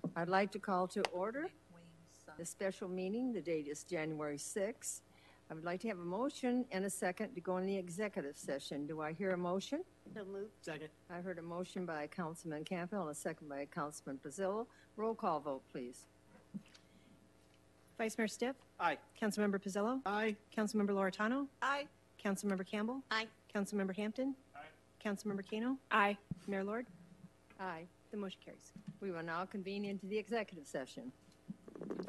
I'd like to call to order the special meeting. The date is January 6th. I would like to have a motion and a second to go in the executive session. Do I hear a motion? So moved. Second. I heard a motion by Councilman Campbell and a second by Councilman Pizzillo. Roll call vote, please. Vice Mayor Stiff, Aye. Councilmember Pizzillo, Aye. Councilmember Loretano, Aye. Councilmember Campbell, Aye. Councilmember Hampton, Aye. Councilmember Kano. Aye. Mayor Lord. Aye. The motion carries. We will now convene into the executive session.